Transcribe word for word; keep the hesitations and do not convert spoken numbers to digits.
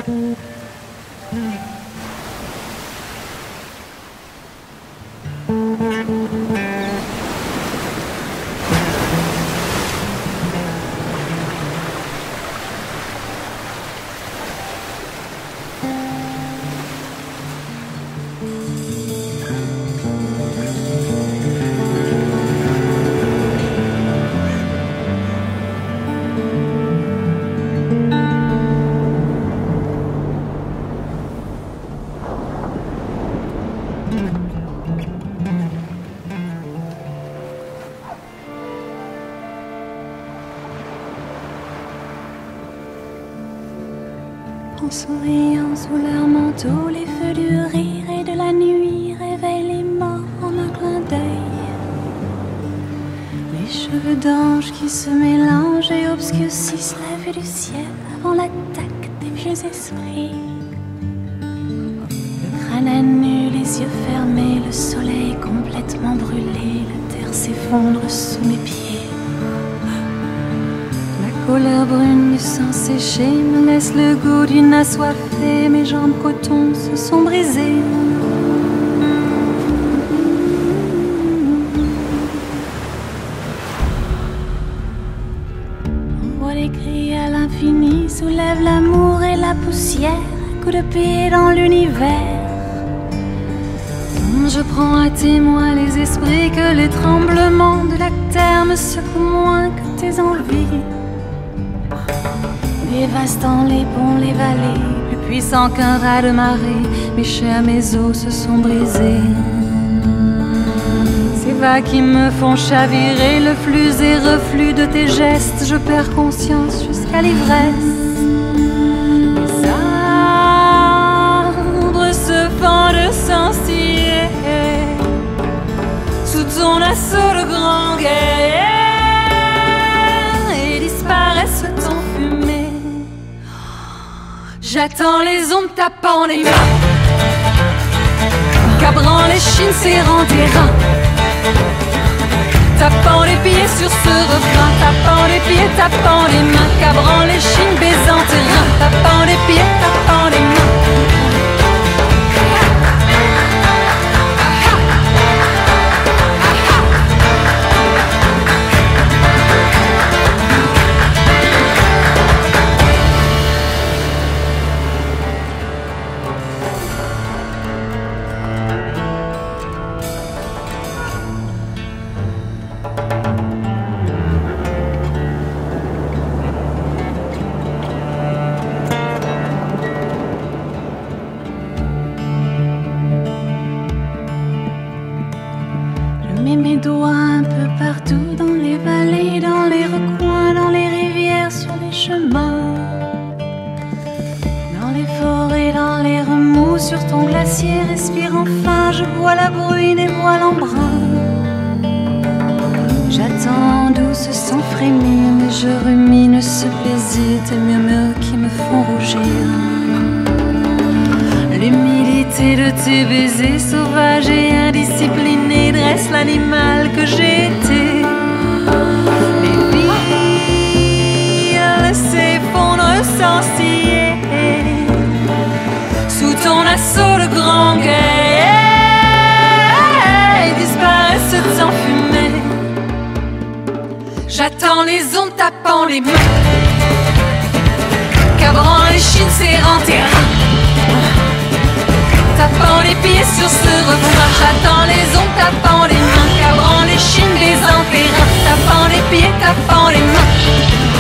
En souriant sous leur manteau, les feux du rire et de la nuit réveillent les morts en un clin d'œil. Les cheveux d'ange qui se mélangent et obscurcissent la vue du ciel avant l'attaque des vieux esprits. Le crâne à nu, les yeux fermés, le soleil complètement brûlé, la terre s'effondre sous mes pieds. La couleur brune du sang séché me laisse le goût d'une assoiffée. Mes jambes coton se sont brisées. On voit les cris à l'infini, soulève l'amour et la poussière, coup de pied dans l'univers. Je prends à témoin les esprits que les tremblements de la terre me secouent moins que tes envies. Dévastant les ponts, les vallées, plus puissant qu'un raz de marée, mes chairs, mes os se sont brisés. Ces vagues qui me font chavirer, le flux et reflux de tes gestes, je perds conscience jusqu'à l'ivresse. Les arbres se fendent sans ciller sous ton assaut de grand guerre et disparaissent en fumée. J'attends les ondes tapant les mains, cabrant les chines, serrant tes reins, tapant les pieds sur ce refrain, tapant les pieds, tapant les mains, cabrant les chines, baisant tes reins, tapant les pieds, tapant les mains. Mets mes doigts un peu partout, dans les vallées, dans les recoins, dans les rivières, sur les chemins, dans les forêts, dans les remous, sur ton glacier, respire enfin, je vois la bruine et vois l'embrun. J'attends douce sans frémir, mais je rumine ce plaisir, tes murmures qui me font rougir. L'humilité de tes baisers sauvages et indisciplinés dresse l'animal que j'ai été. Les villes s'effondrent sans ciller sous ton assaut de grand guerre et disparaissent en fumée. J'attends les ondes tapant les mains, cabrant les chines, serrant tes reins, tapant les pieds sur ce refrain. J'attends les ondes tapant les mains, cabrant les chines, baisant tes reins, tapant les pieds, tapant les mains.